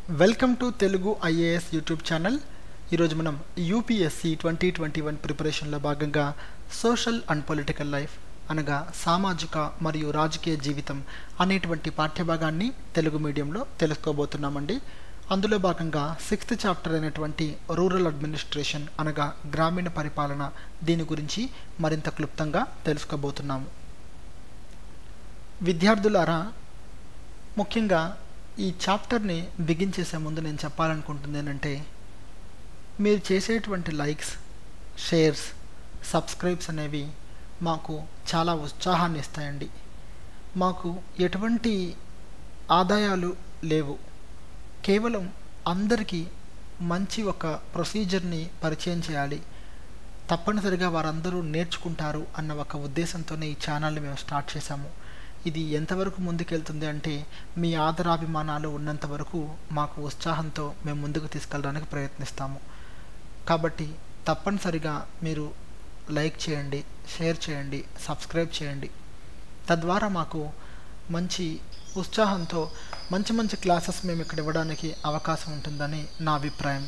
Welcome to Telugu-IAS YouTube channel. ఈరోజు మనం UPSC 2021 ప్రిపరేషన్లో భాగంగా సోషల్ అండ్ పొలిటికల్ లైఫ్ అనగా సామాజిక మరియు రాజకీయ జీవితం అనేటువంటి పాఠ్యభాగాన్ని తెలుగు మీడియంలో తెలుసుకోబోతున్నామండి. అందులో భాగంగా 6th చాప్టర్ అయినటువంటి రూరల్ అడ్మినిస్ట్రేషన్ అనగా గ్రామీణ పరిపాలన, దీని గురించి మరింత క్లుప్తంగా తెలుసుకోబోతున్నాము. విద్యార్థులారా, ముఖ్యంగా ఈ చాప్టర్ని బిగిన్ చేసే ముందు నేను చెప్పాలనుకుంటుంది ఏంటంటే, మీరు చేసేటువంటి లైక్స్, షేర్స్, సబ్స్క్రైబ్స్ అనేవి మాకు చాలా ఉత్సాహాన్ని ఇస్తాయండి. మాకు ఎటువంటి ఆదాయాలు లేవు, కేవలం అందరికీ మంచి ఒక ప్రొసీజర్ని పరిచయం చేయాలి, తప్పనిసరిగా వారందరూ నేర్చుకుంటారు అన్న ఒక ఉద్దేశంతోనే ఈ ఛానల్ని మేము స్టార్ట్ చేశాము. ఇది ఎంతవరకు ముందుకెళ్తుంది అంటే, మీ ఆదరాభిమానాలు ఉన్నంత వరకు మాకు ఉత్సాహంతో మేము ముందుకు తీసుకెళ్ళడానికి ప్రయత్నిస్తాము. కాబట్టి తప్పనిసరిగా మీరు లైక్ చేయండి, షేర్ చేయండి, సబ్స్క్రైబ్ చేయండి. తద్వారా మాకు మంచి ఉత్సాహంతో మంచి మంచి క్లాసెస్ మేము ఇక్కడ ఇవ్వడానికి అవకాశం ఉంటుందని నా అభిప్రాయం.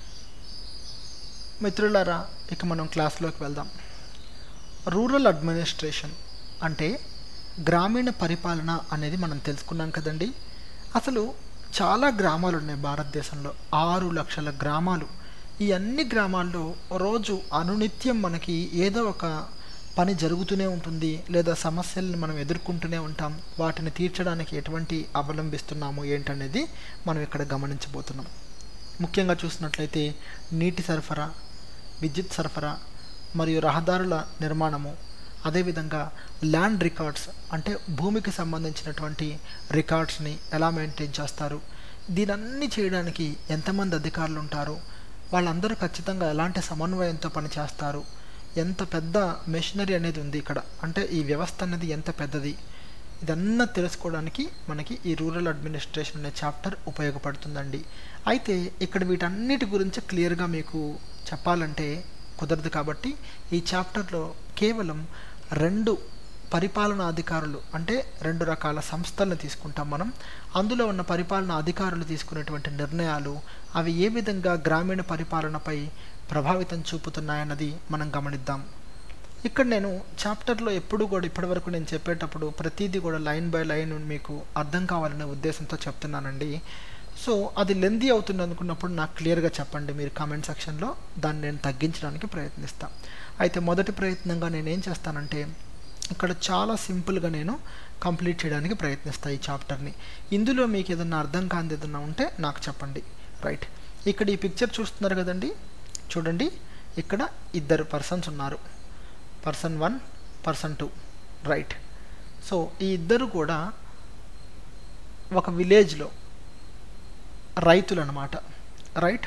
మిత్రులారా, ఇక మనం క్లాస్లోకి వెళ్దాం. రూరల్ అడ్మినిస్ట్రేషన్ అంటే గ్రామీణ పరిపాలన అనేది మనం తెలుసుకున్నాం కదండి. అసలు చాలా గ్రామాలు ఉన్నాయి భారతదేశంలో, 6 లక్షల గ్రామాలు. ఈ అన్ని గ్రామాల్లో రోజు అనునిత్యం మనకి ఏదో ఒక పని జరుగుతూనే ఉంటుంది, లేదా సమస్యలను మనం ఎదుర్కొంటూనే ఉంటాం. వాటిని తీర్చడానికి ఎటువంటి అవలంబిస్తున్నాము ఏంటనేది మనం ఇక్కడ గమనించబోతున్నాం. ముఖ్యంగా చూసినట్లయితే నీటి సరఫరా, విద్యుత్ సరఫరా మరియు రహదారుల నిర్మాణము, అదేవిధంగా ల్యాండ్ రికార్డ్స్ అంటే భూమికి సంబంధించినటువంటి రికార్డ్స్ని ఎలా మెయింటైన్ చేస్తారు, దీనన్నీ చేయడానికి ఎంతమంది అధికారులు ఉంటారు, వాళ్ళందరూ ఖచ్చితంగా ఎలాంటి సమన్వయంతో పనిచేస్తారు, ఎంత పెద్ద మెషినరీ అనేది ఉంది ఇక్కడ, అంటే ఈ వ్యవస్థ అనేది ఎంత పెద్దది, ఇదన్నా తెలుసుకోవడానికి మనకి ఈ రూరల్ అడ్మినిస్ట్రేషన్ అనే చాప్టర్ ఉపయోగపడుతుందండి. అయితే ఇక్కడ వీటన్నిటి గురించి క్లియర్గా మీకు చెప్పాలంటే కుదరదు. కాబట్టి ఈ చాప్టర్లో కేవలం 2 పరిపాలనా అధికారులు అంటే 2 రకాల సంస్థలను తీసుకుంటాం మనం. అందులో ఉన్న పరిపాలనా అధికారులు తీసుకునేటువంటి నిర్ణయాలు అవి ఏ విధంగా గ్రామీణ పరిపాలనపై ప్రభావితం చూపుతున్నాయన్నది మనం గమనిద్దాం. ఇక్కడ నేను చాప్టర్లో ఎప్పుడు కూడా ఇప్పటివరకు నేను చెప్పేటప్పుడు ప్రతిదీ కూడా లైన్ బై లైన్ మీకు అర్థం కావాలనే ఉద్దేశంతో చెప్తున్నానండి. సో అది లెందీ అవుతుంది అనుకున్నప్పుడు నాకు క్లియర్గా చెప్పండి మీరు కామెంట్ సెక్షన్లో, దాన్ని నేను తగ్గించడానికి ప్రయత్నిస్తాను. అయితే మొదటి ప్రయత్నంగా నేను ఏం చేస్తానంటే, ఇక్కడ చాలా సింపుల్గా నేను కంప్లీట్ చేయడానికి ప్రయత్నిస్తాను ఈ చాప్టర్ని. ఇందులో మీకు ఏదన్నా అర్థం కానిది ఏదన్నా ఉంటే నాకు చెప్పండి. రైట్, ఇక్కడ ఈ పిక్చర్ చూస్తున్నారు కదండి, చూడండి. ఇక్కడ 2 పర్సన్స్ ఉన్నారు, పర్సన్ 1, పర్సన్ 2. రైట్, సో ఈ ఇద్దరు కూడా ఒక విలేజ్లో రైతులు అన్నమాట. రైట్,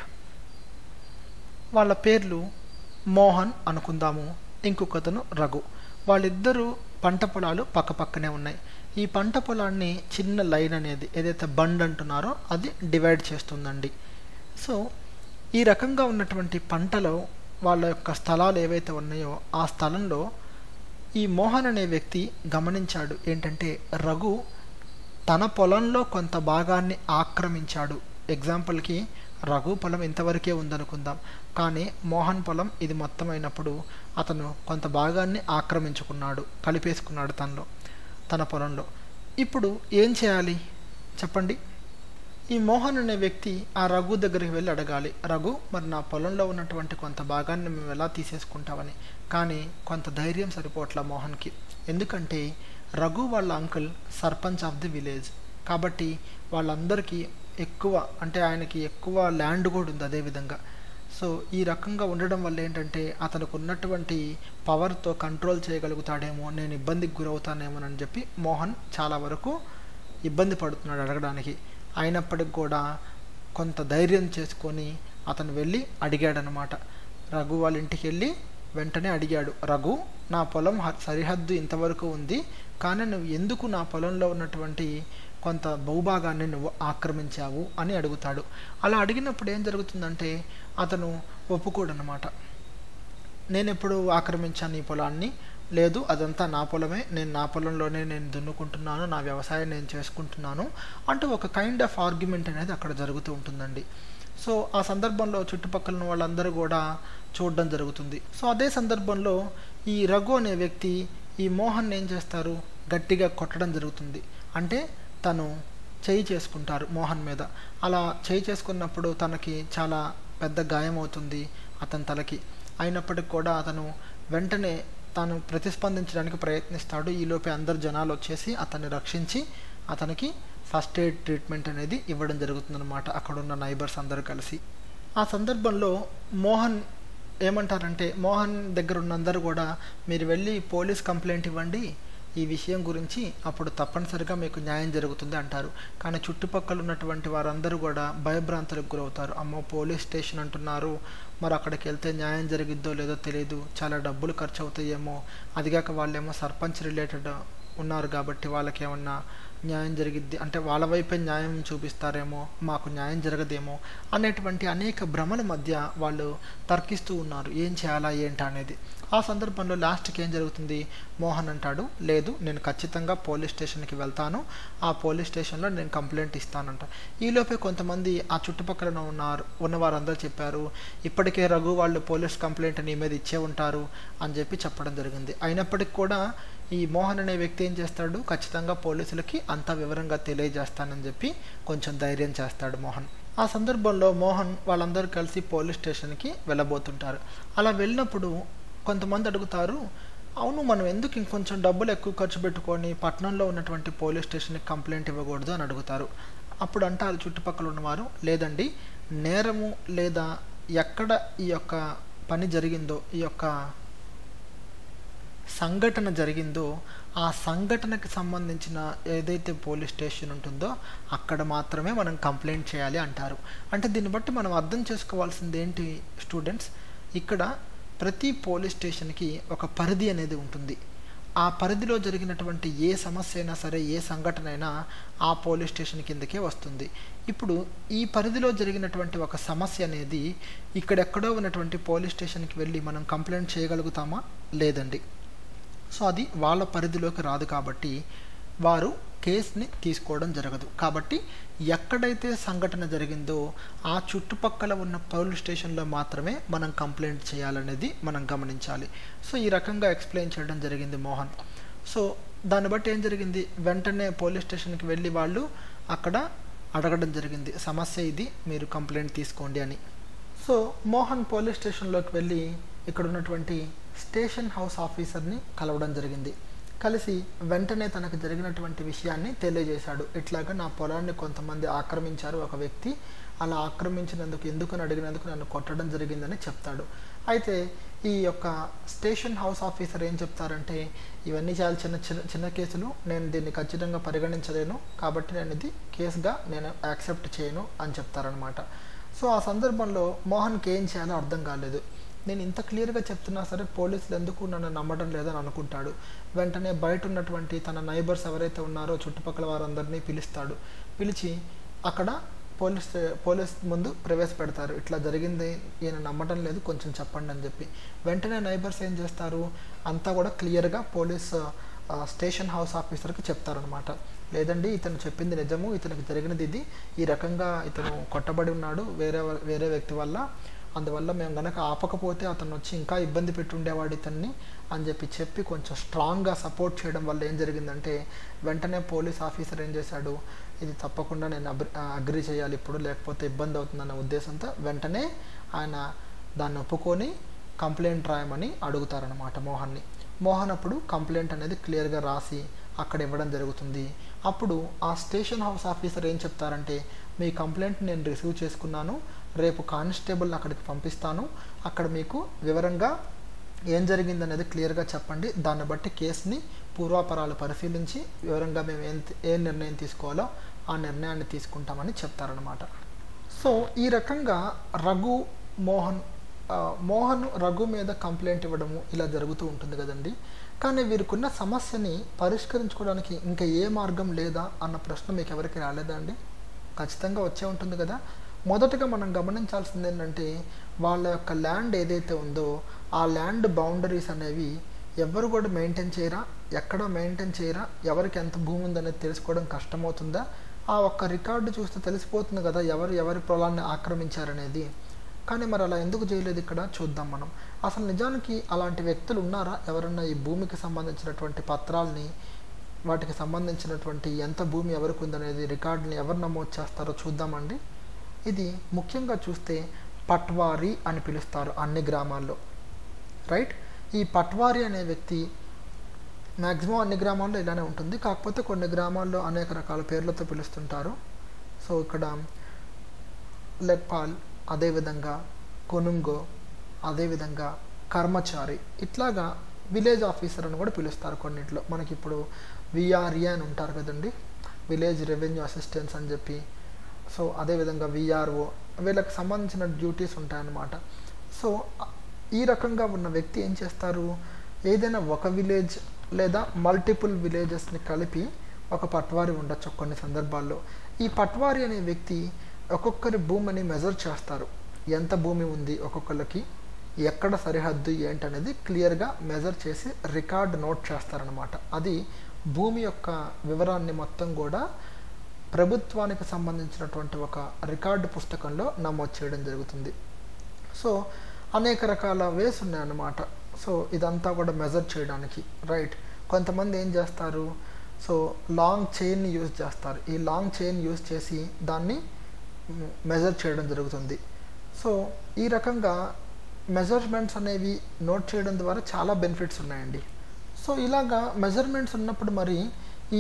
వాళ్ళ పేర్లు మోహన్ అనుకుందాము, ఇంకొకతను రఘు. వాళ్ళిద్దరూ పంట పొలాలు పక్క పక్కనే ఉన్నాయి. ఈ పంట పొలాన్ని చిన్న లైన్ అనేది ఏదైతే బండ్ అంటున్నారో అది డివైడ్ చేస్తుందండి. సో ఈ రకంగా ఉన్నటువంటి పంటలో వాళ్ళ యొక్క స్థలాలు ఏవైతే ఉన్నాయో ఆ స్థలంలో ఈ మోహన్ అనే వ్యక్తి గమనించాడు ఏంటంటే, రఘు తన పొలంలో కొంత భాగాన్ని ఆక్రమించాడు. ఎగ్జాంపుల్కి రఘు పొలం ఇంతవరకే ఉందనుకుందాం, కానీ మోహన్ పొలం ఇది మొత్తం అయినప్పుడు అతను కొంత భాగాన్ని ఆక్రమించుకున్నాడు, కలిపేసుకున్నాడు తన పొలంలో. ఇప్పుడు ఏం చేయాలి చెప్పండి? ఈ మోహన్ అనే వ్యక్తి ఆ రఘు దగ్గరికి వెళ్ళి అడగాలి, రఘు మరి నా పొలంలో ఉన్నటువంటి కొంత భాగాన్ని మేము ఎలా తీసేసుకుంటామని. కానీ కొంత ధైర్యం సరిపోట్ల మోహన్కి, ఎందుకంటే రఘు వాళ్ళ uncle sarpanch of the village కాబట్టి వాళ్ళందరికీ ఎక్కువ అంటే ఆయనకి ఎక్కువ ల్యాండ్ కూడా ఉంది అదేవిధంగా. సో ఈ రకంగా ఉండడం వల్ల ఏంటంటే అతనికి ఉన్నటువంటి పవర్తో కంట్రోల్ చేయగలుగుతాడేమో, నేను ఇబ్బందికి గురవుతానేమోనని చెప్పి మోహన్ చాలా వరకు ఇబ్బంది పడుతున్నాడు అడగడానికి. అయినప్పటికి కూడా కొంత ధైర్యం చేసుకొని అతను వెళ్ళి అడిగాడనమాట. రఘు వాళ్ళ ఇంటికి వెళ్ళి వెంటనే అడిగాడు, రఘు నా పొలం సరిహద్దు ఇంతవరకు ఉంది, కానీ నువ్వు ఎందుకు నా పొలంలో ఉన్నటువంటి కొంత భూభాగాన్ని నువ్వు ఆక్రమించావు అని అడుగుతాడు. అలా అడిగినప్పుడు ఏం జరుగుతుందంటే అతను ఒప్పుకోడనమాట. నేను ఎప్పుడు ఆక్రమించాను ఈ పొలాన్ని, లేదు అదంతా నా పొలమే, నేను నా పొలంలోనే నేను దున్నుకుంటున్నాను, నా వ్యవసాయం నేను చేసుకుంటున్నాను అంటూ ఒక కైండ్ ఆఫ్ ఆర్గ్యుమెంట్ అనేది అక్కడ జరుగుతూ ఉంటుందండి. సో ఆ సందర్భంలో చుట్టుపక్కల ఉన్న వాళ్ళందరూ కూడా చూడడం జరుగుతుంది. సో అదే సందర్భంలో ఈ రఘు అనే వ్యక్తి ఈ మోహన్ ఏం చేస్తారు, గట్టిగా కొట్టడం జరుగుతుంది. అంటే తను చేయి చేసుకుంటారు మోహన్ మీద. అలా చేయి చేసుకున్నప్పుడు తనకి చాలా పెద్ద గాయం అవుతుంది అతని తలకి. అయినప్పటికి కూడా అతను వెంటనే తాను ప్రతిస్పందించడానికి ప్రయత్నిస్తాడు. ఈలోపే అందరు జనాలు వచ్చేసి అతన్ని రక్షించి అతనికి ఫస్ట్ ఎయిడ్ ట్రీట్మెంట్ అనేది ఇవ్వడం జరుగుతుందన్నమాట, అక్కడున్న నైబర్స్ అందరూ కలిసి. ఆ సందర్భంలో మోహన్ ఏమంటారంటే, మోహన్ దగ్గర ఉన్న అందరూ కూడా మీరు వెళ్ళి పోలీస్ కంప్లైంట్ ఇవ్వండి ఈ విషయం గురించి, అప్పుడు తప్పనిసరిగా మీకు న్యాయం జరుగుతుంది అంటారు. కానీ చుట్టుపక్కల ఉన్నటువంటి వారందరూ కూడా భయభ్రాంతులకు గురవుతారు. అమ్మో పోలీస్ స్టేషన్ అంటున్నారు, మరి అక్కడికి వెళ్తే న్యాయం జరిగిద్దో లేదో తెలియదు, చాలా డబ్బులు ఖర్చు అవుతాయేమో, అదిగాక వాళ్ళేమో సర్పంచ్ రిలేటెడ్ ఉన్నారు కాబట్టి వాళ్ళకి ఏమన్నా న్యాయం జరిగిద్ది అంటే వాళ్ళ వైపే న్యాయం చూపిస్తారేమో, మాకు న్యాయం జరగదేమో అనేటువంటి అనేక భ్రమల మధ్య వాళ్ళు తర్కిస్తూ ఉన్నారు ఏం చేయాలా ఏంటా అనేది. ఆ సందర్భంలో లాస్ట్కి ఏం జరుగుతుంది, మోహన్ అంటాడు లేదు నేను ఖచ్చితంగా పోలీస్ స్టేషన్కి వెళ్తాను, ఆ పోలీస్ స్టేషన్లో నేను కంప్లైంట్ ఇస్తానంట. ఈలోపే కొంతమంది ఆ చుట్టుపక్కల ఉన్నవారందరూ చెప్పారు ఇప్పటికే రఘు వాళ్ళు పోలీస్ కంప్లైంట్ నీ మీద ఇచ్చే ఉంటారు అని చెప్పడం జరిగింది. అయినప్పటికీ కూడా ఈ మోహన్ అనే వ్యక్తి ఏం చేస్తాడు, ఖచ్చితంగా పోలీసులకి అంత వివరంగా తెలియజేస్తానని చెప్పి కొంచెం ధైర్యం చేస్తాడు మోహన్. ఆ సందర్భంలో మోహన్ వాళ్ళందరూ కలిసి పోలీస్ స్టేషన్కి వెళ్ళబోతుంటారు. అలా వెళ్ళినప్పుడు కొంతమంది అడుగుతారు అవును మనం ఎందుకు ఇంకొంచెం డబ్బులు ఎక్కువ ఖర్చు పెట్టుకొని పట్టణంలో ఉన్నటువంటి పోలీస్ స్టేషన్కి కంప్లైంట్ ఇవ్వకూడదు అని అడుగుతారు. అప్పుడు అంటారు చుట్టుపక్కల ఉన్నవారు లేదండి, నేరము లేదా ఎక్కడ ఈ యొక్క పని జరిగిందో, ఈ యొక్క సంఘటన జరిగిందో ఆ సంఘటనకి సంబంధించిన ఏదైతే పోలీస్ స్టేషన్ ఉంటుందో అక్కడ మాత్రమే మనం కంప్లైంట్ చేయాలి అంటారు. అంటే దీన్ని బట్టి మనం అర్థం చేసుకోవాల్సింది ఏంటి స్టూడెంట్స్, ఇక్కడ ప్రతి పోలీస్ స్టేషన్కి ఒక పరిధి అనేది ఉంటుంది. ఆ పరిధిలో జరిగినటువంటి ఏ సమస్య అయినా సరే, ఏ సంఘటన అయినా ఆ పోలీస్ స్టేషన్ కిందకే వస్తుంది. ఇప్పుడు ఈ పరిధిలో జరిగినటువంటి ఒక సమస్య అనేది ఇక్కడెక్కడో ఉన్నటువంటి పోలీస్ స్టేషన్కి వెళ్ళి మనం కంప్లైంట్ చేయగలుగుతామా, లేదండి. సో అది వాళ్ళ పరిధిలోకి రాదు కాబట్టి వారు కేసుని తీసుకోవడం జరగదు. కాబట్టి ఎక్కడైతే సంఘటన జరిగిందో ఆ చుట్టుపక్కల ఉన్న పోలీస్ స్టేషన్లో మాత్రమే మనం కంప్లైంట్ చేయాలనేది మనం గమనించాలి. సో ఈ రకంగా ఎక్స్ప్లెయిన్ చేయడం జరిగింది మోహన్. సో దాన్ని బట్టి ఏం జరిగింది, వెంటనే పోలీస్ స్టేషన్కి వెళ్ళి వాళ్ళు అక్కడ అడగడం జరిగింది సమస్య ఇది, మీరు కంప్లైంట్ తీసుకోండి అని. సో మోహన్ పోలీస్ స్టేషన్లోకి వెళ్ళి ఇక్కడ ఉన్నటువంటి స్టేషన్ హౌస్ ఆఫీసర్ని కలవడం జరిగింది. కలిసి వెంటనే తనకు జరిగినటువంటి విషయాన్ని తెలియజేశాడు. ఇట్లాగా నా పొలాన్ని కొంతమంది ఆక్రమించారు, ఒక వ్యక్తి అలా ఆక్రమించినందుకు ఎందుకని అడిగినందుకు నన్ను కొట్టడం జరిగిందని చెప్తాడు. అయితే ఈ యొక్క స్టేషన్ హౌస్ ఆఫీసర్ ఏం చెప్తారంటే ఇవన్నీ చాలా చిన్న కేసులు, నేను దీన్ని ఖచ్చితంగా పరిగణించలేను కాబట్టి నేను ఇది కేసుగా నేను యాక్సెప్ట్ చేయను అని చెప్తారనమాట. సో ఆ సందర్భంలో మోహన్కి ఏం చేయాలో అర్థం కాలేదు. నేను ఇంత క్లియర్గా చెప్తున్నా సరే పోలీసులు ఎందుకు నన్ను నమ్మడం లేదని అనుకుంటాడు. వెంటనే బయట ఉన్నటువంటి తన నైబర్స్ ఎవరైతే ఉన్నారో చుట్టుపక్కల వారందరినీ పిలుస్తాడు. పిలిచి అక్కడ పోలీస్ ముందు ప్రవేశపెడతారు. ఇట్లా జరిగింది, ఈయన నమ్మటం లేదు, కొంచెం చెప్పండి అని చెప్పి. వెంటనే నైబర్స్ ఏం చేస్తారు, అంతా కూడా క్లియర్గా పోలీస్ స్టేషన్ హౌస్ ఆఫీసర్కి చెప్తారనమాట. లేదండి ఇతను చెప్పింది నిజము, ఇతనికి జరిగినది ఇది, ఈ రకంగా ఇతను కొట్టబడి ఉన్నాడు వేరే వ్యక్తి వల్ల, అందువల్ల మేము గనక ఆపకపోతే అతను వచ్చి ఇంకా ఇబ్బంది పెట్టుండేవాడు ఇతన్ని అని చెప్పి కొంచెం స్ట్రాంగ్గా సపోర్ట్ చేయడం వల్ల ఏం జరిగిందంటే వెంటనే పోలీస్ ఆఫీసర్ ఏం చేశాడు, ఇది తప్పకుండా నేను అగ్రి చేయాలి ఇప్పుడు, లేకపోతే ఇబ్బంది అవుతుందన్న ఉద్దేశంతో వెంటనే ఆయన దాన్ని ఒప్పుకొని కంప్లైంట్ రాయమని అడుగుతారనమాట మోహన్ని. మోహన్ అప్పుడు కంప్లైంట్ అనేది క్లియర్గా రాసి అక్కడ ఇవ్వడం జరుగుతుంది. అప్పుడు ఆ స్టేషన్ హౌస్ ఆఫీసర్ ఏం చెప్తారంటే మీ కంప్లైంట్ నేను రిసీవ్ చేసుకున్నాను, రేపు కానిస్టేబుల్ అక్కడికి పంపిస్తాను, అక్కడ మీకు వివరంగా ఏం జరిగిందనేది క్లియర్గా చెప్పండి, దాన్ని బట్టి కేసుని పూర్వాపరాలు పరిశీలించి వివరంగా మేము ఏ నిర్ణయం తీసుకోవాలో ఆ నిర్ణయాన్ని తీసుకుంటామని చెప్తారనమాట. సో ఈ రకంగా మోహన్ రఘు మీద కంప్లైంట్ ఇవ్వడము ఇలా జరుగుతూ ఉంటుంది కదండి. కానీ వీరికున్న సమస్యని పరిష్కరించుకోవడానికి ఇంకా ఏ మార్గం లేదా అన్న ప్రశ్న మీకు ఎవరికి రాలేదా అండి? ఖచ్చితంగా వచ్చే ఉంటుంది కదా. మొదటగా మనం గమనించాల్సింది ఏంటంటే వాళ్ళ యొక్క ల్యాండ్ ఏదైతే ఉందో ఆ ల్యాండ్ బౌండరీస్ అనేవి ఎవరు కూడా మెయింటైన్ చేయరా, ఎక్కడ మెయింటైన్ చేయరా, ఎవరికి ఎంత భూమి ఉందనేది తెలుసుకోవడం కష్టమవుతుందా? ఆ ఒక్క రికార్డు చూస్తే తెలిసిపోతుంది కదా ఎవరి పొలాన్ని ఆక్రమించారనేది. కానీ మరి అలా ఎందుకు చేయలేదు ఇక్కడ చూద్దాం మనం. అసలు నిజానికి అలాంటి వ్యక్తులు ఉన్నారా? ఎవరన్నా ఈ భూమికి సంబంధించినటువంటి పత్రాల్ని, వాటికి సంబంధించినటువంటి ఎంత భూమి ఎవరికి ఉందనేది రికార్డుని ఎవరు నమోదు చేస్తారో చూద్దామండి. ఇది ముఖ్యంగా చూస్తే పట్వారీ అని పిలుస్తారు అన్ని గ్రామాల్లో, రైట్? ఈ పట్వారీ అనే వ్యక్తి మ్యాక్సిమం అన్ని గ్రామాల్లో ఇలానే ఉంటుంది, కాకపోతే కొన్ని గ్రామాల్లో అనేక రకాల పేర్లతో పిలుస్తుంటారు. సో ఇక్కడ లెక్పాల్, అదేవిధంగా కొనుంగో, అదేవిధంగా కర్మచారి, ఇట్లాగా విలేజ్ ఆఫీసర్ అని కూడా పిలుస్తారు కొన్నిట్లో. మనకి ఇప్పుడు విఆర్ఏ అని ఉంటారు కదండి, విలేజ్ రెవెన్యూ అసిస్టెన్స్ అని చెప్పి. సో అదేవిధంగా విఆర్ఓ, వీళ్ళకి సంబంధించిన డ్యూటీస్ ఉంటాయన్నమాట. సో ఈ రకంగా ఉన్న వ్యక్తి ఏం చేస్తారు, ఏదైనా ఒక విలేజ్ లేదా మల్టిపుల్ విలేజెస్ని కలిపి ఒక పట్వారీ ఉండొచ్చు కొన్ని సందర్భాల్లో. ఈ పట్వారీ అనే వ్యక్తి ఒక్కొక్కరి భూమిని మెజర్ చేస్తారు, ఎంత భూమి ఉంది ఒక్కొక్కరికి, ఎక్కడ సరిహద్దు ఏంటనేది క్లియర్గా మెజర్ చేసి రికార్డ్ నోట్ చేస్తారనమాట. అది భూమి యొక్క వివరాన్ని మొత్తం కూడా ప్రభుత్వానికి సంబంధించినటువంటి ఒక రికార్డు పుస్తకంలో నమోదు చేయడం జరుగుతుంది. సో అనేక రకాల వేస్ ఉన్నాయన్నమాట. సో ఇదంతా కూడా మెజర్ చేయడానికి, రైట్? కొంతమంది ఏం చేస్తారు, సో లాంగ్ చైన్ని యూజ్ చేస్తారు. ఈ లాంగ్ చైన్ యూజ్ చేసి దాన్ని మెజర్ చేయడం జరుగుతుంది. సో ఈ రకంగా మెజర్మెంట్స్ అనేవి నోట్ చేయడం ద్వారా చాలా బెనిఫిట్స్ ఉన్నాయండి. సో ఇలాగా మెజర్మెంట్స్ ఉన్నప్పుడు మరి ఈ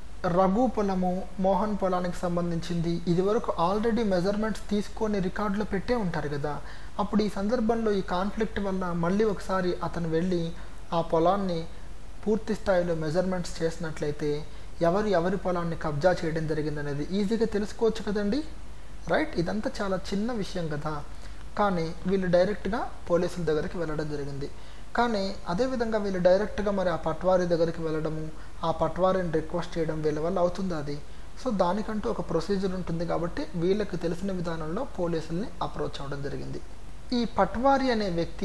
రఘు పొలము, మోహన్ పొలానికి సంబంధించింది ఇదివరకు ఆల్రెడీ మెజర్మెంట్స్ తీసుకొని రికార్డులో పెట్టే ఉంటారు కదా. అప్పుడు ఈ సందర్భంలో ఈ కాన్ఫ్లిక్ట్ వల్ల మళ్ళీ ఒకసారి అతను వెళ్ళి ఆ పొలాన్ని పూర్తి స్థాయిలో మెజర్మెంట్స్ చేసినట్లయితే ఎవరి పొలాన్ని కబ్జా చేయడం జరిగిందనేది ఈజీగా తెలుసుకోవచ్చు కదండి, రైట్? ఇదంతా చాలా చిన్న విషయం కదా. కానీ వీళ్ళు డైరెక్ట్గా పోలీసుల దగ్గరికి వెళ్ళడం జరిగింది. కానీ అదేవిధంగా వీళ్ళు డైరెక్ట్గా మరి ఆ పట్వారీ దగ్గరికి వెళ్ళడము, ఆ పట్వారీని రిక్వెస్ట్ చేయడం వీళ్ళ వల్ల అవుతుంది అది. సో దానికంటూ ఒక ప్రొసీజర్ ఉంటుంది కాబట్టి వీళ్ళకి తెలిసిన విధానంలో పోలీసుల్ని అప్రోచ్ అవ్వడం జరిగింది. ఈ పట్వారీ అనే వ్యక్తి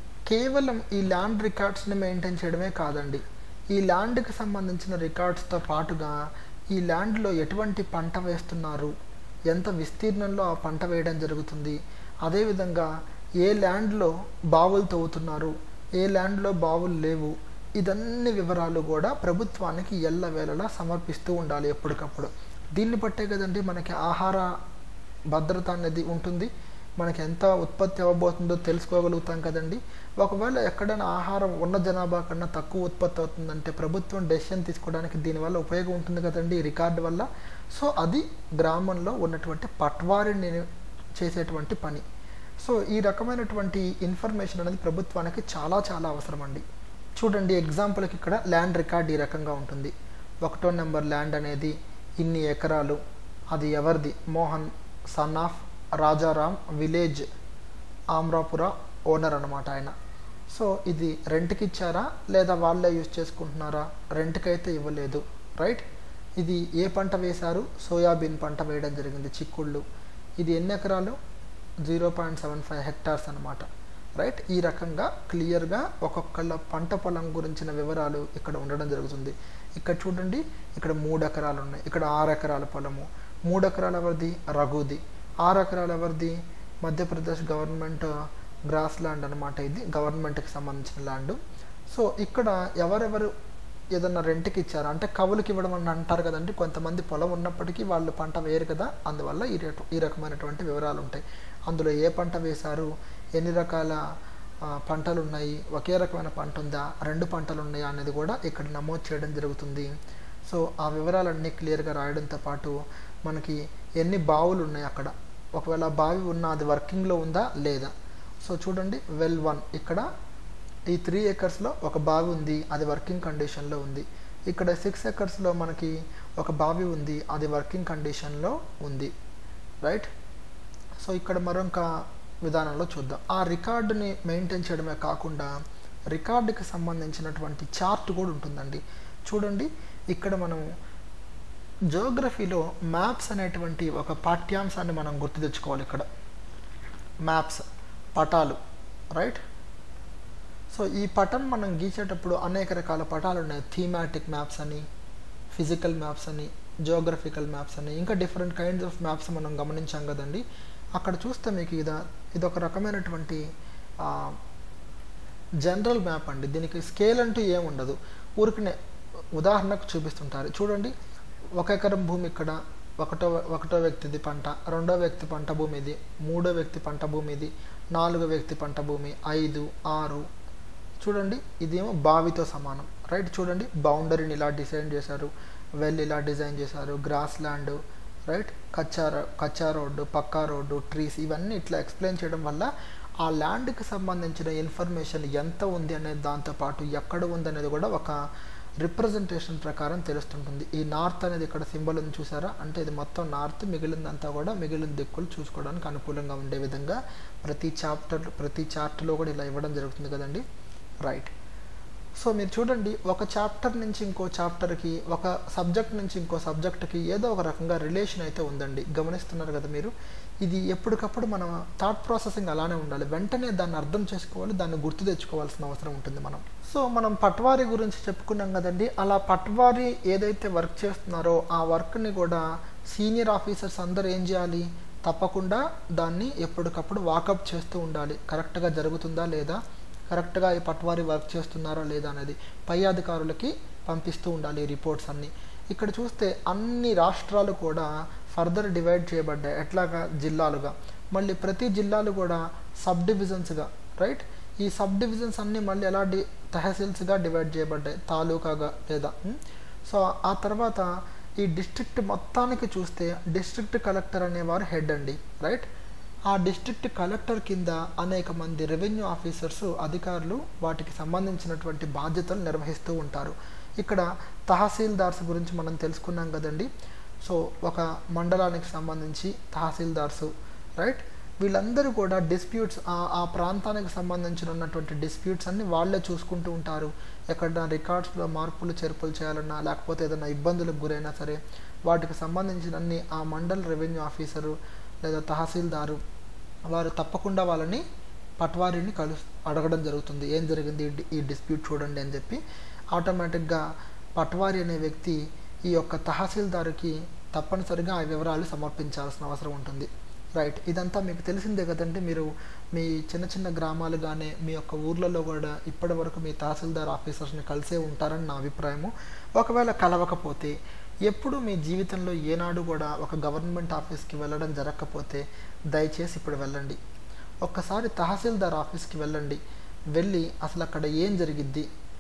కేవలం ఈ ల్యాండ్ రికార్డ్స్ని మెయింటైన్ చేయడమే కాదండి, ఈ ల్యాండ్కి సంబంధించిన రికార్డ్స్తో పాటుగా ఈ ల్యాండ్లో ఎటువంటి పంట వేస్తున్నారు, ఎంత విస్తీర్ణంలో ఆ పంట వేయడం జరుగుతుంది, అదేవిధంగా ఏ ల్యాండ్లో బావులు తవ్వుతున్నారు, ఏ ల్యాండ్లో బావులు లేవు, ఇదన్ని వివరాలు కూడా ప్రభుత్వానికి ఎల్లవేళలా సమర్పిస్తూ ఉండాలి ఎప్పటికప్పుడు. దీన్ని బట్టే కదండి మనకి ఆహార భద్రత అనేది ఉంటుంది, మనకి ఎంత ఉత్పత్తి అవ్వబోతుందో తెలుసుకోగలుగుతాం కదండి. ఒకవేళ ఎక్కడైనా ఆహారం ఉన్న జనాభా కన్నా తక్కువ ఉత్పత్తి అవుతుందంటే ప్రభుత్వం డెసిషన్ తీసుకోవడానికి దీనివల్ల ఉపయోగం ఉంటుంది కదండి ఈ రికార్డు వల్ల. సో అది గ్రామంలో ఉన్నటువంటి పట్వారీని చేసేటువంటి పని. సో ఈ రకమైనటువంటి ఇన్ఫర్మేషన్ అనేది ప్రభుత్వానికి చాలా చాలా అవసరం అండి. చూడండి ఎగ్జాంపుల్కి ఇక్కడ ల్యాండ్ రికార్డ్ ఈ రకంగా ఉంటుంది. 1వ నెంబర్ ల్యాండ్ అనేది ఇన్ని ఎకరాలు, అది ఎవరిది, Mohan son of Rajaram, village Amrapura, owner అనమాట ఆయన. సో ఇది రెంట్కి ఇచ్చారా లేదా వాళ్ళే యూజ్ చేసుకుంటున్నారా? రెంట్కి అయితే ఇవ్వలేదు, రైట్? ఇది ఏ పంట వేశారు, సోయాబీన్ పంట వేయడం జరిగింది, చిక్కుళ్ళు. ఇది ఎన్ని ఎకరాలు, 0.75 హెక్టార్స్ అనమాట, రైట్? ఈ రకంగా క్లియర్గా ఒక్కొక్కళ్ళ పంట పొలం గురించిన వివరాలు ఇక్కడ ఉండడం జరుగుతుంది. ఇక్కడ చూడండి, ఇక్కడ 3 ఎకరాలు ఉన్నాయి, ఇక్కడ 6 ఎకరాల పొలము. 3 ఎకరాలు ఎవరిది, రఘుది. 6 ఎకరాలు ఎవరిది, మధ్యప్రదేశ్ గవర్నమెంట్ గ్రాస్ ల్యాండ్ అనమాట, ఇది గవర్నమెంట్కి సంబంధించిన ల్యాండ్. సో ఇక్కడ ఎవరెవరు ఏదన్నా రెంట్కి ఇచ్చారా అంటే కవులకి ఇవ్వడం అని అంటారు కదండి, కొంతమంది పొలం ఉన్నప్పటికీ వాళ్ళు పంట వేయరు కదా, అందువల్ల ఈ రకమైనటువంటి వివరాలు ఉంటాయి. అందులో ఏ పంట వేశారు, ఎన్ని రకాల పంటలు ఉన్నాయి, ఒకే రకమైన పంట ఉందా, 2 పంటలు ఉన్నాయా అనేది కూడా ఇక్కడ నమోదు చేయడం జరుగుతుంది. సో ఆ వివరాలన్నీ క్లియర్గా రాయడంతో పాటు మనకి ఎన్ని బావులు ఉన్నాయి అక్కడ, ఒకవేళ బావి ఉన్నా అది వర్కింగ్లో ఉందా లేదా. సో చూడండి వెల్ 1 ఇక్కడ ఈ 3 ఎకర్స్లో ఒక బావి ఉంది, అది వర్కింగ్ కండిషన్లో ఉంది. ఇక్కడ 6 ఎకర్స్లో మనకి ఒక బావి ఉంది, అది వర్కింగ్ కండిషన్లో ఉంది, రైట్? సో ఇక్కడ మరొక విధానంలో చూద్దాం. ఆ రికార్డుని మెయింటైన్ చేయడమే కాకుండా రికార్డుకి సంబంధించినటువంటి చార్ట్ కూడా ఉంటుందండి. చూడండి ఇక్కడ మనం జియోగ్రఫీలో మ్యాప్స్ అనేటువంటి ఒక పాఠ్యాంశాన్ని మనం గుర్తు తెచ్చుకోవాలి. ఇక్కడ మ్యాప్స్, పటాలు, రైట్? సో ఈ పటం మనం గీసేటప్పుడు అనేక రకాల పటాలు ఉన్నాయి. థీమాటిక్ మ్యాప్స్ అని, ఫిజికల్ మ్యాప్స్ అని, జియోగ్రఫికల్ మ్యాప్స్ అని, ఇంకా డిఫరెంట్ కైండ్స్ ఆఫ్ మ్యాప్స్ మనం గమనించాం కదండి. అక్కడ చూస్తే మీకు ఇదొక రకమైనటువంటి జనరల్ మ్యాప్ అండి. దీనికి స్కేల్ అంటూ ఏముండదు, ఊరికనే ఉదాహరణకు చూపిస్తుంటారు. చూడండి, 1 ఎకరం భూమి ఇక్కడ, ఒకటో వ్యక్తిది పంట, రెండో వ్యక్తి పంట భూమి ఇది, మూడో వ్యక్తి పంట భూమి ఇది, 4వ వ్యక్తి పంట భూమి, 5, 6. చూడండి, ఇదేమో బావితో సమానం, రైట్. చూడండి, బౌండరీని ఇలా డిజైన్ చేశారు, వెల్ ఇలా డిజైన్ చేశారు, grass land, right, kutcha road, pucca road, trees, ఇవన్నీ ఇట్లా ఎక్స్ప్లెయిన్ చేయడం వల్ల ఆ ల్యాండ్కి సంబంధించిన ఇన్ఫర్మేషన్ ఎంత ఉంది అనేది, దాంతోపాటు ఎక్కడ ఉంది అనేది కూడా ఒక రిప్రజెంటేషన్ ప్రకారం తెలుస్తుంటుంది. ఈ నార్త్ అనేది ఇక్కడ సింబల్ ఉంది చూసారా, అంటే ఇది మొత్తం నార్త్, మిగిలిందంతా కూడా మిగిలిన దిక్కులు చూసుకోవడానికి అనుకూలంగా ఉండే విధంగా ప్రతి చార్ట్లో కూడా ఇలా ఇవ్వడం జరుగుతుంది కదండి, రైట్. సో మీరు చూడండి, ఒక చాప్టర్ నుంచి ఇంకో చాప్టర్కి, ఒక సబ్జెక్ట్ నుంచి ఇంకో సబ్జెక్ట్కి ఏదో ఒక రకంగా రిలేషన్ అయితే ఉందండి. గమనిస్తున్నారు కదా మీరు. ఇది ఎప్పటికప్పుడు మన థాట్ ప్రాసెసింగ్ అలానే ఉండాలి. వెంటనే దాన్ని అర్థం చేసుకోవాలి, దాన్ని గుర్తు తెచ్చుకోవాల్సిన అవసరం ఉంటుంది మనం. సో మనం పట్వారీ గురించి చెప్పుకున్నాం కదండి. అలా పట్వారీ ఏదైతే వర్క్ చేస్తున్నారో ఆ వర్క్ని కూడా సీనియర్ ఆఫీసర్స్ అందరూ ఏం చేయాలి, తప్పకుండా దాన్ని ఎప్పటికప్పుడు వాకప్ చేస్తూ ఉండాలి. కరెక్ట్గా జరుగుతుందా లేదా, కరెక్ట్గా ఈ పట్వారీ వర్క్ చేస్తున్నారా లేదా అనేది పై అధికారులకి పంపిస్తూ ఉండాలి ఈ రిపోర్ట్స్ అన్నీ. ఇక్కడ చూస్తే అన్ని రాష్ట్రాలు కూడా ఫర్దర్ డివైడ్ చేయబడ్డాయి. ఎట్లాగా, జిల్లాలుగా. మళ్ళీ ప్రతి జిల్లాలు కూడా సబ్ డివిజన్స్గా, రైట్. ఈ సబ్ డివిజన్స్ అన్నీ మళ్ళీ ఎలా తహసీల్స్గా డివైడ్ చేయబడ్డాయి, తాలూకాగా లేదా. సో ఆ తర్వాత ఈ డిస్ట్రిక్ట్ మొత్తానికి చూస్తే డిస్ట్రిక్ట్ కలెక్టర్ అనేవారు హెడ్ అండి, రైట్. ఆ డిస్ట్రిక్ట్ కలెక్టర్ కింద అనేక మంది రెవెన్యూ ఆఫీసర్స్, అధికారులు వాటికి సంబంధించినటువంటి బాధ్యతలు నిర్వహిస్తూ ఉంటారు. ఇక్కడ తహసీల్దార్స్ గురించి మనం తెలుసుకున్నాం కదండి. సో ఒక మండలానికి సంబంధించి తహసీల్దార్సు, రైట్. వీళ్ళందరూ కూడా డిస్ప్యూట్స్, ఆ ప్రాంతానికి సంబంధించిన ఉన్నటువంటి డిస్ప్యూట్స్ అన్ని వాళ్ళే చూసుకుంటూ ఉంటారు. ఎక్కడైనా రికార్డ్స్లో మార్పులు చేర్పులు చేయాలన్నా, లేకపోతే ఏదైనా ఇబ్బందులకు గురైనా సరే వాటికి సంబంధించినన్ని ఆ మండల రెవెన్యూ ఆఫీసరు లేదా తహసీల్దారు వారు తప్పకుండా వాళ్ళని పట్వారీని అడగడం జరుగుతుంది. ఏం జరిగింది, ఈ డిస్ప్యూట్ చూడండి అని చెప్పి. ఆటోమేటిక్గా పట్వారీ అనే వ్యక్తి ఈ యొక్క తహసీల్దారుకి తప్పనిసరిగా ఆ వివరాలు సమర్పించాల్సిన అవసరం ఉంటుంది, రైట్. ఇదంతా మీకు తెలిసిందే కదండి. మీరు మీ చిన్న చిన్న గ్రామాలు కానీ మీ యొక్క ఊర్లలో కూడా ఇప్పటి వరకు మీ తహసీల్దార్ ఆఫీసర్స్ని కలిసే ఉంటారని నా అభిప్రాయము. ఒకవేళ కలవకపోతే, ఎప్పుడు మీ జీవితంలో ఏనాడు కూడా ఒక గవర్నమెంట్ ఆఫీస్కి వెళ్ళడం జరగకపోతే దయచేసి ఇప్పుడు వెళ్ళండి. ఒక్కసారి తహసీల్దార్ ఆఫీస్కి వెళ్ళి అసలు అక్కడ ఏం జరిగిద్ది,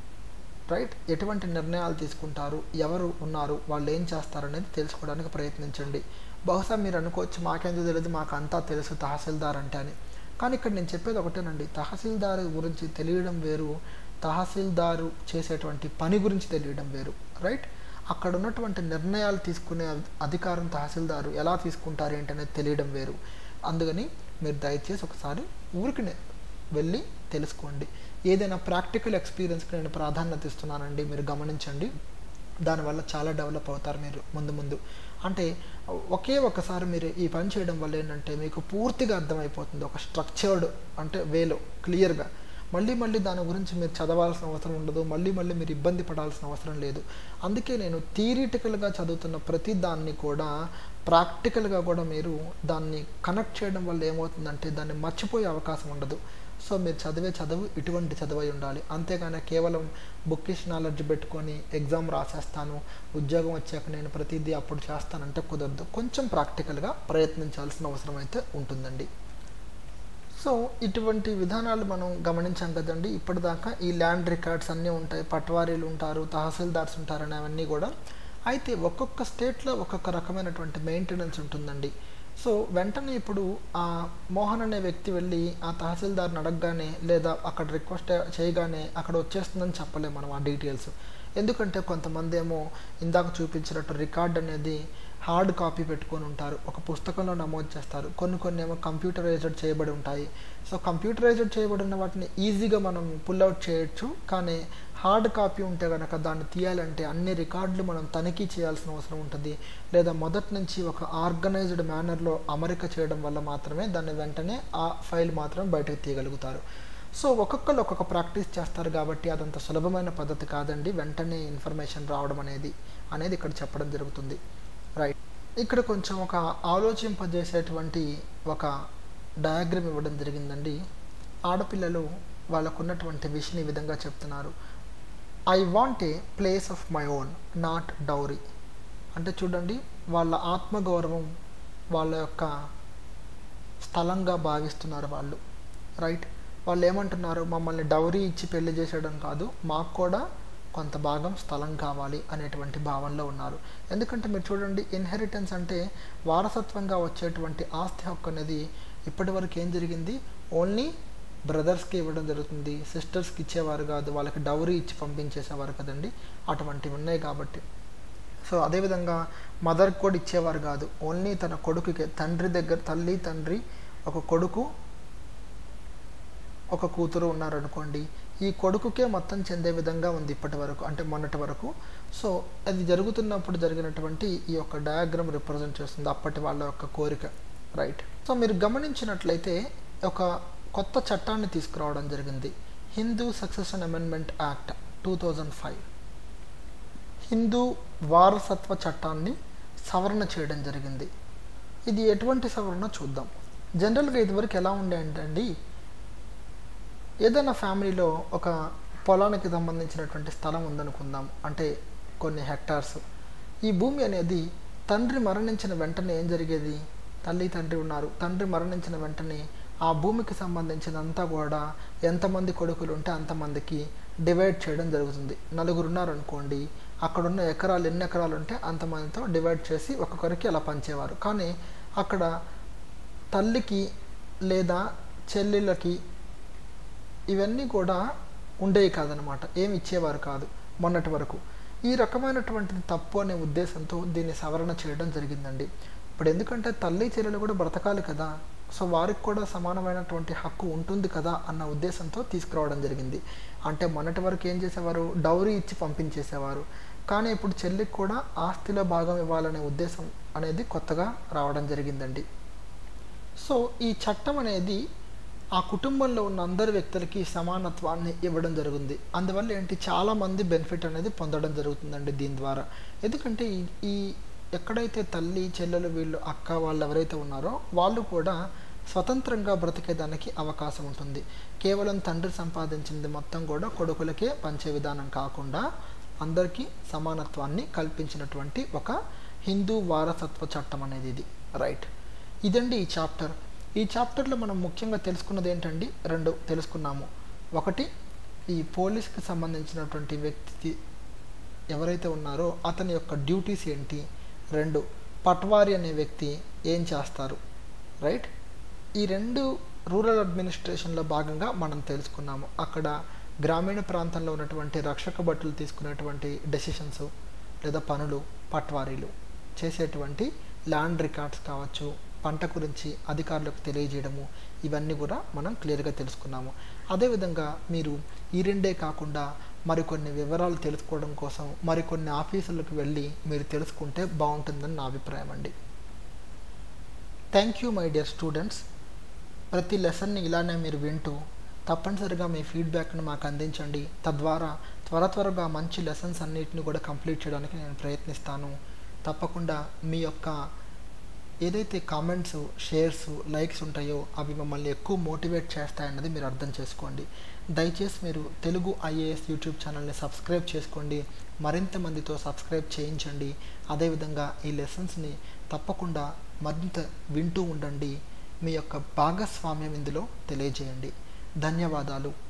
రైట్, ఎటువంటి నిర్ణయాలు తీసుకుంటారు, ఎవరు ఉన్నారు, వాళ్ళు ఏం చేస్తారనేది తెలుసుకోవడానికి ప్రయత్నించండి. బహుశా మీరు అనుకోవచ్చు, మాకేందో తెలియదు, మాకు అంతా తెలుసు తహసీల్దార్ అంటే అని. కానీ ఇక్కడ నేను చెప్పేది ఒకటేనండి, తహసీల్దార్ గురించి తెలియడం వేరు, తహసీల్దారు చేసేటువంటి పని గురించి తెలియడం వేరు, రైట్. అక్కడ ఉన్నటువంటి నిర్ణయాలు తీసుకునే అధికారం తహసీల్దారు ఎలా తీసుకుంటారు ఏంటనేది తెలియడం వేరు. అందుకని మీరు దయచేసి ఒకసారి ఊరికి వెళ్ళి తెలుసుకోండి. ఏదైనా ప్రాక్టికల్ ఎక్స్పీరియన్స్కి నేను ప్రాధాన్యత ఇస్తున్నానండి, మీరు గమనించండి. దానివల్ల చాలా డెవలప్ అవుతారు మీరు ముందు. అంటే ఒకసారి మీరు ఈ పని చేయడం వల్ల ఏంటంటే మీకు పూర్తిగా అర్థమైపోతుంది, ఒక స్ట్రక్చర్డ్ అంటే వేలో క్లియర్గా. మళ్ళీ దాని గురించి మీరు చదవాల్సిన అవసరం ఉండదు, మళ్ళీ మీరు ఇబ్బంది పడాల్సిన అవసరం లేదు. అందుకే నేను థియరిటికల్గా చదువుతున్న ప్రతి దాన్ని కూడా ప్రాక్టికల్గా కూడా మీరు దాన్ని కనెక్ట్ చేయడం వల్ల ఏమవుతుందంటే దాన్ని మర్చిపోయే అవకాశం ఉండదు. సో మీరు చదివే చదువు ఇటువంటి చదువై ఉండాలి. అంతేగాని కేవలం బుక్కిష్ నాలెడ్జ్ పెట్టుకొని ఎగ్జామ్ రాసేస్తాను, ఉద్యోగం వచ్చాక నేను ప్రతిదీ అప్పుడు చేస్తానంటే కుదరదు. కొంచెం ప్రాక్టికల్గా ప్రయత్నించాల్సిన అవసరం అయితే ఉంటుందండి. సో ఇటువంటి విధానాలు మనం గమనించాం కదండి. ఇప్పటిదాకా ఈ ల్యాండ్ రికార్డ్స్ అన్నీ ఉంటాయి, పట్వారీలు ఉంటారు, తహసీల్దార్స్ ఉంటారని అవన్నీ కూడా. అయితే ఒక్కొక్క స్టేట్లో ఒక్కొక్క రకమైనటువంటి మెయింటెనెన్స్ ఉంటుందండి. సో వెంటనే ఇప్పుడు ఆ మోహన్ అనే వ్యక్తి వెళ్ళి ఆ తహసీల్దార్ని అడగగానే లేదా అక్కడ రిక్వెస్ట్ చేయగానే అక్కడ వచ్చేస్తుందని చెప్పలేము మనం ఆ డీటెయిల్స్. ఎందుకంటే కొంతమంది ఏమో ఇందాక చూపించినట్టు రికార్డ్ అనేది హార్డ్ కాపీ పెట్టుకొని ఉంటారు, ఒక పుస్తకంలో నమోదు చేస్తారు. కొన్ని ఏమో కంప్యూటరైజ్డ్ చేయబడి ఉంటాయి. సో కంప్యూటరైజ్డ్ చేయబడిన వాటిని ఈజీగా మనం పుల్అవుట్ చేయొచ్చు. కానీ హార్డ్ కాపీ ఉంటే కనుక దాన్ని తీయాలంటే అన్ని రికార్డులు మనం తనిఖీ చేయాల్సిన అవసరం ఉంటుంది. లేదా మొదటి నుంచి ఒక ఆర్గనైజ్డ్ మేనర్లో అమరిక చేయడం వల్ల మాత్రమే దాన్ని వెంటనే ఆ ఫైల్ మాత్రం బయటకు తీయగలుగుతారు. సో ఒక్కొక్కరు ఒక్కొక్క ప్రాక్టీస్ చేస్తారు కాబట్టి అదంత సులభమైన పద్ధతి కాదండి వెంటనే ఇన్ఫర్మేషన్ రావడం అనేది ఇక్కడ చెప్పడం జరుగుతుంది. రైట్, ఇక్కడ కొంచెం ఒక ఆలోచింపజేసేటువంటి ఒక డయాగ్రామ్ ఇవ్వడం జరిగిందండి. ఆడపిల్లలు వాళ్ళకున్నటువంటి విషయం ఈ విధంగా చెప్తున్నారు. I want a place of my own, not dowry. అంటే చూడండి, వాళ్ళ ఆత్మగౌరవం వాళ్ళ యొక్క స్థలంగా భావిస్తున్నారు వాళ్ళు. రైట్, వాళ్ళు ఏమంటున్నారు, మమ్మల్ని డౌరీ ఇచ్చి పెళ్లి చేసేయడం కాదు, మాకు కూడా కొంత భాగం స్థలం కావాలి అనేటువంటి భావనలో ఉన్నారు. ఎందుకంటే మీరు చూడండి, ఇన్హెరిటెన్స్ అంటే వారసత్వంగా వచ్చేటువంటి ఆస్తి హక్కు అనేది ఇప్పటి వరకు ఏం జరిగింది, ఓన్లీ బ్రదర్స్కి ఇవ్వడం జరుగుతుంది, సిస్టర్స్కి ఇచ్చేవారు కాదు, వాళ్ళకి డౌరీ ఇచ్చి పంపించేసేవారు కదండి, అటువంటివి ఉన్నాయి కాబట్టి. సో అదేవిధంగా మదర్కి కూడా ఇచ్చేవారు కాదు, ఓన్లీ తన కొడుకుకి, తండ్రి దగ్గర తల్లి తండ్రి ఒక కొడుకు ఒక కూతురు ఉన్నారనుకోండి, ఈ కొడుకుకే మొత్తం చెందే విధంగా ఉంది ఇప్పటి వరకు, అంటే మొన్నటి వరకు. సో అది జరుగుతున్నప్పుడు జరిగినటువంటి ఈ యొక్క డయాగ్రామ్ రిప్రజెంట్ చేస్తుంది అప్పటి వాళ్ళ యొక్క కోరిక. రైట్, సో మీరు గమనించినట్లయితే ఒక కొత్త చట్టాన్ని తీసుకురావడం జరిగింది, Hindu succession amendment act 2005. Hindu వారసత్వ చట్టాన్ని సవరణ చేయడం జరిగింది. ఇది ఎటువంటి సవరణ చూద్దాం. జనరల్గా ఇదివరకు ఎలా ఉండే అంటే, ఏదైనా ఫ్యామిలీలో ఒక పొలానికి సంబంధించినటువంటి స్థలం ఉందనుకుందాం, అంటే కొన్ని హెక్టార్స్. ఈ భూమి అనేది తండ్రి మరణించిన వెంటనే ఏం జరిగేది, తల్లి తండ్రి ఉన్నారు, తండ్రి మరణించిన వెంటనే ఆ భూమికి సంబంధించినంతా కూడా ఎంతమంది కొడుకులు ఉంటే అంతమందికి డివైడ్ చేయడం జరుగుతుంది. నలుగురు ఉన్నారనుకోండి, అక్కడున్న ఎకరాలు ఎన్ని ఎకరాలు ఉంటే అంతమందితో డివైడ్ చేసి ఒక్కొక్కరికి అలా పంచేవారు. కానీ అక్కడ తల్లికి లేదా చెల్లెళ్ళకి ఇవన్నీ కూడా ఉండేవి కాదనమాట, ఏమి ఇచ్చేవారు కాదు మొన్నటి వరకు. ఈ రకమైనటువంటిది తప్పు అనే ఉద్దేశంతో దీన్ని సవరణ చేయడం జరిగిందండి. ఇప్పుడు ఎందుకంటే తల్లి చెల్లెలు కూడా బ్రతకాలి కదా, సో వారికి కూడా సమానమైనటువంటి హక్కు ఉంటుంది కదా అన్న ఉద్దేశంతో తీసుకురావడం జరిగింది. అంటే మొన్నటి వరకు ఏం చేసేవారు, డౌరీ ఇచ్చి పంపించేసేవారు. కానీ ఇప్పుడు చెల్లికి కూడా ఆస్తిలో భాగం ఇవ్వాలనే ఉద్దేశం అనేది కొత్తగా రావడం జరిగిందండి. సో ఈ చట్టం అనేది ఆ కుటుంబంలో ఉన్న అందరి వ్యక్తులకి సమానత్వాన్ని ఇవ్వడం జరుగుతుంది. అందువల్ల ఏంటి, చాలామంది బెనిఫిట్ అనేది పొందడం జరుగుతుందండి దీని ద్వారా. ఎందుకంటే ఈ ఎక్కడైతే తల్లి చెల్లెలు వీళ్ళు అక్క వాళ్ళు ఎవరైతే ఉన్నారో వాళ్ళు కూడా స్వతంత్రంగా బ్రతికేదానికి అవకాశం ఉంటుంది. కేవలం తండ్రి సంపాదించింది మొత్తం కూడా కొడుకులకే పంచే విధానం కాకుండా అందరికీ సమానత్వాన్ని కల్పించినటువంటి ఒక హిందూ వారసత్వ చట్టం అనేది ఇది. రైట్, ఇదండి ఈ చాప్టర్. ఈ చాప్టర్లో మనం ముఖ్యంగా తెలుసుకున్నది ఏంటండి, రెండు తెలుసుకున్నాము. ఒకటి, ఈ పోలీస్కి సంబంధించినటువంటి వ్యక్తి ఎవరైతే ఉన్నారో అతని యొక్క డ్యూటీస్ ఏంటి. రెండు, పట్వారీ అనే వ్యక్తి ఏం చేస్తారు. రైట్, ఈ రెండు రూరల్ అడ్మినిస్ట్రేషన్లో భాగంగా మనం తెలుసుకున్నాము. అక్కడ గ్రామీణ ప్రాంతంలో ఉన్నటువంటి రక్షక భటులు తీసుకునేటువంటి డెసిషన్స్ లేదా పనులు, పట్వారీలు చేసేటువంటి ల్యాండ్ రికార్డ్స్ కావచ్చు, పంట గురించి అధికారులకు తెలియజేయడము, ఇవన్నీ కూడా మనం క్లియర్గా తెలుసుకున్నాము. అదేవిధంగా మీరు ఈ రెండే కాకుండా మరికొన్ని వివరాలు తెలుసుకోవడం కోసం మరికొన్ని ఆఫీసులకు వెళ్ళి మీరు తెలుసుకుంటే బాగుంటుందని నా అభిప్రాయం అండి. Thank you my dear students. ప్రతి లెసన్ని ఇలానే మీరు వింటూ తప్పనిసరిగా మీ ఫీడ్బ్యాక్ను మాకు అందించండి. తద్వారా త్వరగా మంచి లెసన్స్ అన్నిటిని కూడా కంప్లీట్ చేయడానికి నేను ప్రయత్నిస్తాను. తప్పకుండా మీ యొక్క ఏదైతే కామెంట్స్, షేర్స్, లైక్స్ ఉంటాయో అవి మమ్మల్ని ఎక్కువ మోటివేట్ చేస్తాయన్నది మీరు అర్థం చేసుకోండి. దయచేసి మీరు తెలుగు ఐఏఎస్ యూట్యూబ్ ఛానల్ని సబ్స్క్రైబ్ చేసుకోండి, మరింత మందితో సబ్స్క్రైబ్ చేయించండి. అదేవిధంగా ఈ లెసన్స్ని తప్పకుండా మరింత వింటూ ఉండండి. మీ యొక్క భాగస్వామ్యం ఇందులో తెలియజేయండి. ధన్యవాదాలు.